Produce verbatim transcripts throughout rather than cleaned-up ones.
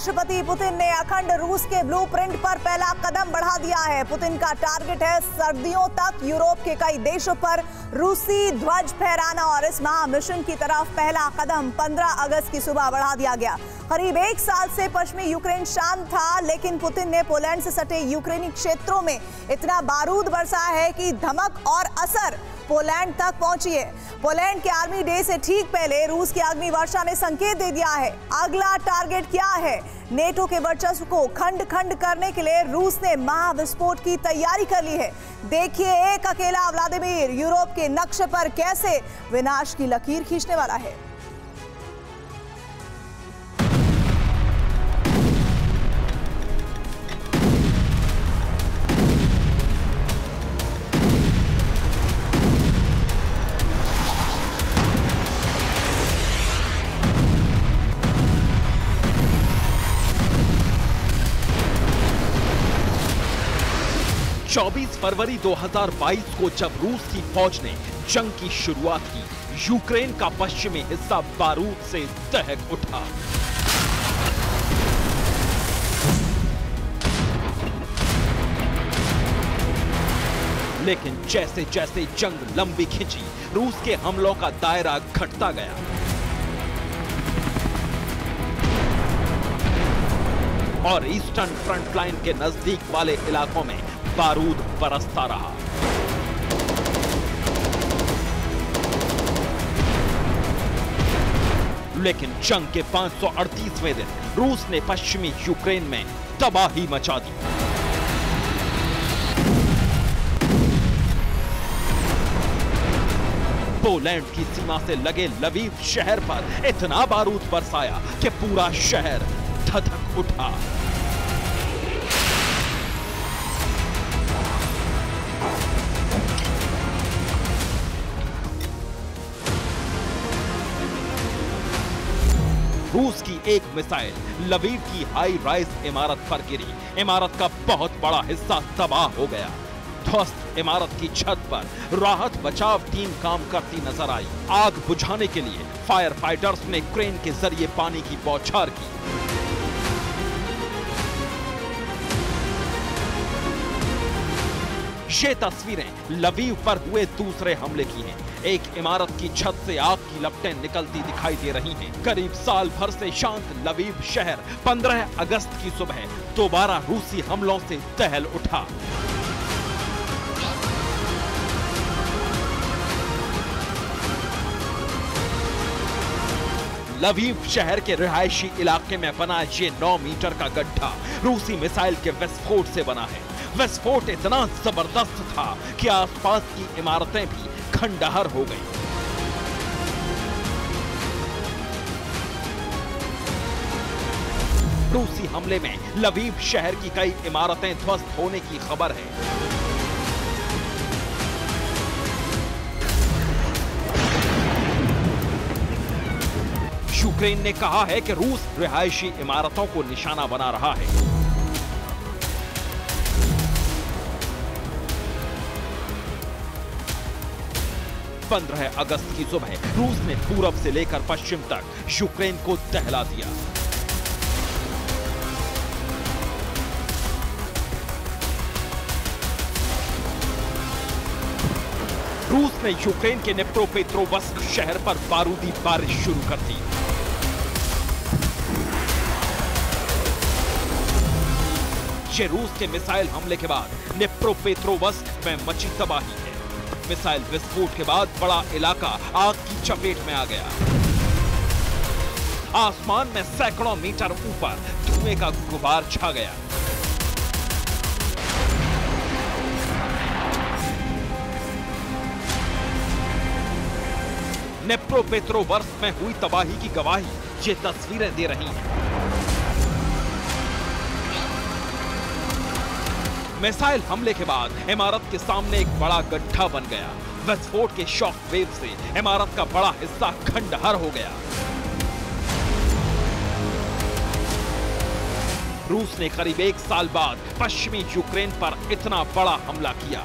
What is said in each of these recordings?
राष्ट्रपति पुतिन ने अखंड रूस के ब्लूप्रिंट पर पहला कदम बढ़ा दिया है। पुतिन का टारगेट है सर्दियों तक यूरोप के कई देशों पर रूसी ध्वज फहराना और इस महा मिशन की तरफ पहला कदम पंद्रह अगस्त की सुबह बढ़ा दिया गया। करीब एक साल से पश्चिमी यूक्रेन शांत था, लेकिन पुतिन ने पोलैंड से सटे यूक्रेनी क्षेत्रों में इतना बारूद बरसा है कि धमक और असर पोलैंड तक पहुंची है। पोलैंड के आर्मी डे से ठीक पहले रूस की अग्नि वर्षा ने संकेत दे दिया है। अगला टारगेट क्या है? नेटो के वर्चस्व को खंड खंड करने के लिए रूस ने महाविस्फोट की तैयारी कर ली है। देखिए एक अकेला व्लादिमीर यूरोप के नक्शे पर कैसे विनाश की लकीर खींचने वाला है। चौबीस फरवरी दो हज़ार बाईस को जब रूस की फौज ने जंग की शुरुआत की, यूक्रेन का पश्चिमी हिस्सा बारूद से दहक उठा। लेकिन जैसे जैसे जंग लंबी खिंची, रूस के हमलों का दायरा घटता गया। और ईस्टर्न फ्रंट लाइन के नजदीक वाले इलाकों में बारूद बरसता रहा। लेकिन जंग के पाँच सौ अड़तीसवें दिन रूस ने पश्चिमी यूक्रेन में तबाही मचा दी। पोलैंड की सीमा से लगे लवीव शहर पर इतना बारूद बरसाया कि पूरा शहर धधक उठा। रूस की एक मिसाइल लवीव की हाई राइज इमारत पर गिरी। इमारत का बहुत बड़ा हिस्सा तबाह हो गया। ध्वस्त इमारत की छत पर राहत बचाव टीम काम करती नजर आई। आग बुझाने के लिए फायर फाइटर्स ने क्रेन के जरिए पानी की बौछार की। ये तस्वीरें लवीव पर हुए दूसरे हमले की हैं। एक इमारत की छत से आग की लपटें निकलती दिखाई दे रही हैं। करीब साल भर से शांत लवीव शहर पंद्रह अगस्त की सुबह दोबारा रूसी हमलों से दहल उठा। लवीव शहर के रिहायशी इलाके में बना ये नौ मीटर का गड्ढा रूसी मिसाइल के विस्फोट से बना है। विस्फोट इतना जबरदस्त था कि आसपास की इमारतें भी खंडहर हो गईं। रूसी हमले में लवीव शहर की कई इमारतें ध्वस्त होने की खबर है। यूक्रेन ने कहा है कि रूस रिहायशी इमारतों को निशाना बना रहा है। पंद्रह अगस्त की सुबह रूस ने पूरब से लेकर पश्चिम तक यूक्रेन को दहला दिया। रूस ने यूक्रेन के निप्रोपेट्रोवस्क शहर पर बारूदी बारिश शुरू कर दी। ये रूस के मिसाइल हमले के बाद निप्रोपेट्रोवस्क में मची तबाही है। मिसाइल विस्फोट के बाद बड़ा इलाका आग की चपेट में आ गया। आसमान में सैकड़ों मीटर ऊपर धुएं का गुबार छा गया। निप्रोपेट्रोवस्क में हुई तबाही की गवाही ये तस्वीरें दे रही हैं। मिसाइल हमले के बाद इमारत के सामने एक बड़ा गड्ढा बन गया। विस्फोट के शॉक वेव से इमारत का बड़ा हिस्सा खंडहर हो गया। रूस ने करीब एक साल बाद पश्चिमी यूक्रेन पर इतना बड़ा हमला किया।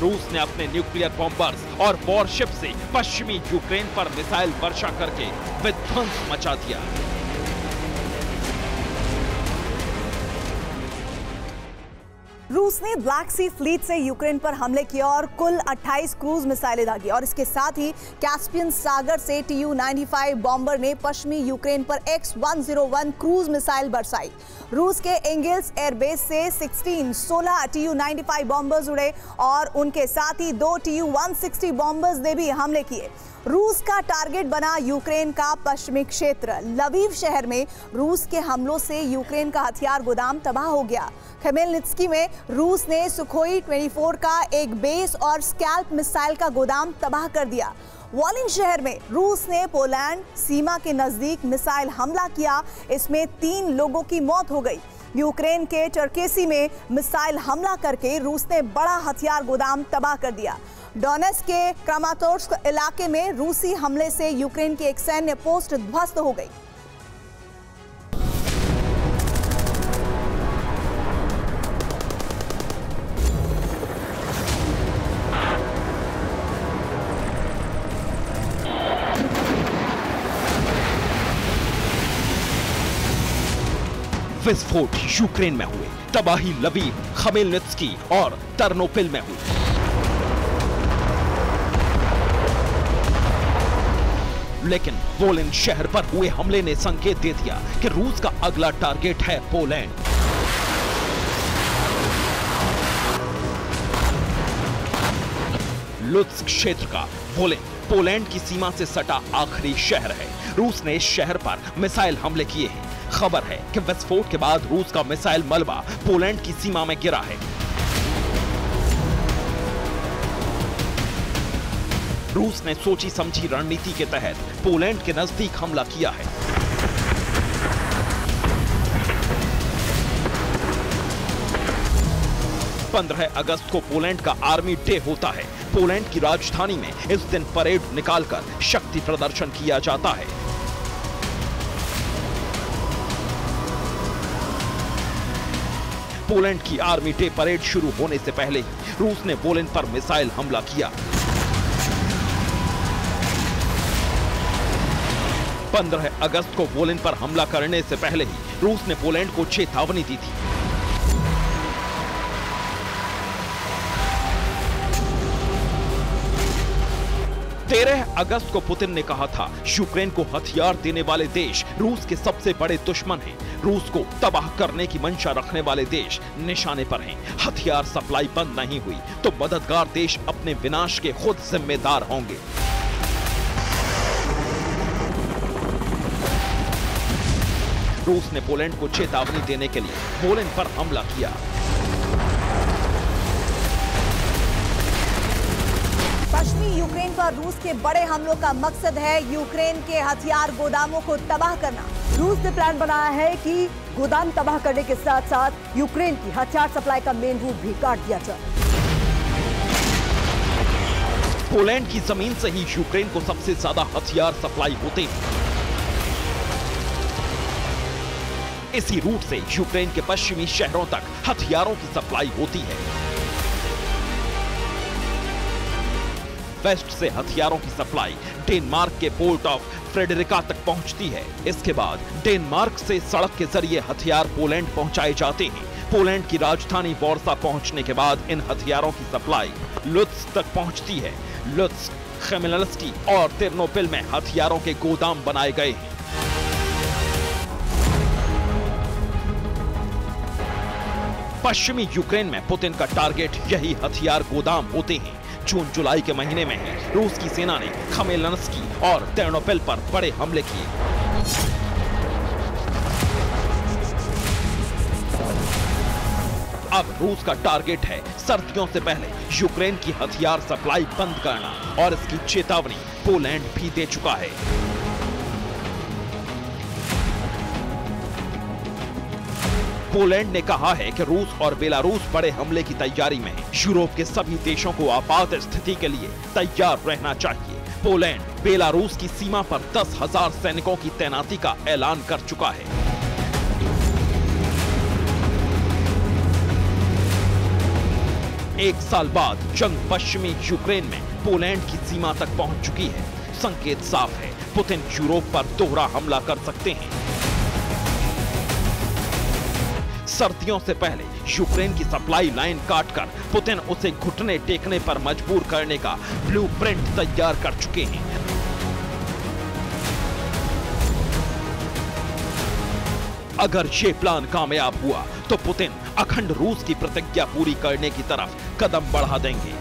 रूस ने अपने न्यूक्लियर बॉम्बर्स और वॉरशिप से पश्चिमी यूक्रेन पर मिसाइल वर्षा करके विध्वंस मचा दिया। रूस ने ब्लैक सी फ्लीट से यूक्रेन पर हमले किए और कुल अट्ठाईस क्रूज मिसाइलें दागी और इसके साथ ही कैस्पियन सागर से T U ninety five bomber ने पश्चिमी यूक्रेन पर X one zero one cruise missile बरसाई। रूस के एंगल्स एयरबेस से सोलह सोलह T U ninety five bombers उड़े और उनके साथ ही दो T U one sixty bombers ने भी हमले किए। रूस का टारगेट बना यूक्रेन का पश्चिमी क्षेत्र। लवीव शहर में रूस के हमलों से यूक्रेन का हथियार गोदाम तबाह हो गया। खमेलनित्स्की में रूस ने सुखोई चौबीस का एक बेस और स्कैल्प मिसाइल का गोदाम तबाह कर दिया। वॉलिन शहर में रूस ने पोलैंड सीमा के नजदीक मिसाइल हमला किया, इसमें तीन लोगों की मौत हो गई। यूक्रेन के चरकेसी में मिसाइल हमला करके रूस ने बड़ा हथियार गोदाम तबाह कर दिया। डोनेट्स्क के क्रामातोर्स्क इलाके में रूसी हमले से यूक्रेन की एक सैन्य पोस्ट ध्वस्त हो गई। विस्फोट यूक्रेन में हुए, तबाही लवीव, खमेलनित्स्की और टर्नोपिल में हुई। लेकिन वोलिन शहर पर हुए हमले ने संकेत दे दिया कि रूस का अगला टारगेट है पोलैंड। लुत्स्क क्षेत्र का वोलिन पोलैंड की सीमा से सटा आखिरी शहर है। रूस ने इस शहर पर मिसाइल हमले किए हैं। खबर है कि विस्फोट के बाद रूस का मिसाइल मलबा पोलैंड की सीमा में गिरा है। रूस ने सोची समझी रणनीति के तहत पोलैंड के नजदीक हमला किया है। पंद्रह अगस्त को पोलैंड का आर्मी डे होता है। पोलैंड की राजधानी में इस दिन परेड निकालकर शक्ति प्रदर्शन किया जाता है। पोलैंड की आर्मी डे परेड शुरू होने से पहले ही रूस ने वोलिन पर मिसाइल हमला किया। पंद्रह अगस्त को वोलिन पर हमला करने से पहले ही रूस ने पोलैंड को चेतावनी दी थी। तेरह अगस्त को पुतिन ने कहा था, यूक्रेन को हथियार देने वाले देश रूस के सबसे बड़े दुश्मन हैं। रूस को तबाह करने की मंशा रखने वाले देश निशाने पर हैं। हथियार सप्लाई बंद नहीं हुई तो मददगार देश अपने विनाश के खुद जिम्मेदार होंगे। रूस ने पोलैंड को चेतावनी देने के लिए वोलिन पर हमला किया। पश्चिमी यूक्रेन पर रूस के बड़े हमलों का मकसद है यूक्रेन के हथियार गोदामों को तबाह करना। रूस ने प्लान बनाया है कि गोदाम तबाह करने के साथ साथ यूक्रेन की हथियार सप्लाई का मेन रूट भी काट दिया जाए। पोलैंड की जमीन से ही यूक्रेन को सबसे ज्यादा हथियार सप्लाई होते हैं। इसी रूट से यूक्रेन के पश्चिमी शहरों तक हथियारों की सप्लाई होती है। वेस्ट से हथियारों की सप्लाई डेनमार्क के पोर्ट ऑफ फ्रेडरिका तक पहुंचती है। इसके बाद डेनमार्क से सड़क के जरिए हथियार पोलैंड पहुंचाए जाते हैं। पोलैंड की राजधानी वॉर्सा पहुंचने के बाद इन हथियारों की सप्लाई लुत्स्क तक पहुंचती है। लुत्स्क, खमेलनित्स्की और टर्नोपिल में हथियारों के गोदाम बनाए गए हैं। पश्चिमी यूक्रेन में पुतिन का टारगेट यही हथियार गोदाम होते हैं। जून जुलाई के महीने में ही रूस की सेना ने खमेलनित्स्की और टर्नोपिल पर बड़े हमले किए। अब रूस का टारगेट है सर्दियों से पहले यूक्रेन की हथियार सप्लाई बंद करना और इसकी चेतावनी पोलैंड भी दे चुका है। पोलैंड ने कहा है कि रूस और बेलारूस बड़े हमले की तैयारी में है। यूरोप के सभी देशों को आपात स्थिति के लिए तैयार रहना चाहिए। पोलैंड बेलारूस की सीमा पर दस हजार सैनिकों की तैनाती का ऐलान कर चुका है। एक साल बाद जंग पश्चिमी यूक्रेन में पोलैंड की सीमा तक पहुंच चुकी है। संकेत साफ है, पुतिन यूरोप पर दोहरा हमला कर सकते हैं। सर्दियों से पहले यूक्रेन की सप्लाई लाइन काटकर पुतिन उसे घुटने टेकने पर मजबूर करने का ब्लूप्रिंट तैयार कर चुके हैं। अगर ये प्लान कामयाब हुआ तो पुतिन अखंड रूस की प्रतिज्ञा पूरी करने की तरफ कदम बढ़ा देंगे।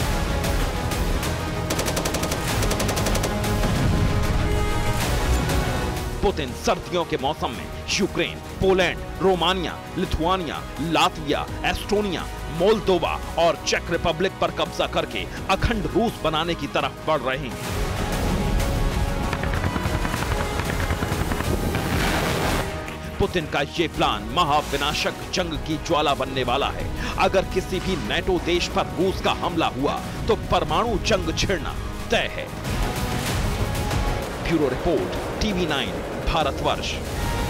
पुतिन सर्दियों के मौसम में Ukraine, Poland, Romania, Lithuania, Latvia, Estonia, Moldova और चेक रिपब्लिक पर कब्जा करके अखंड रूस बनाने की तरफ बढ़ रहे हैं। पुतिन का ये प्लान महाविनाशक जंग की ज्वाला बनने वाला है। अगर किसी भी नेटो देश पर रूस का हमला हुआ तो परमाणु जंग छिड़ना तय है। Bureau report, TV nine, Bharatvarsh.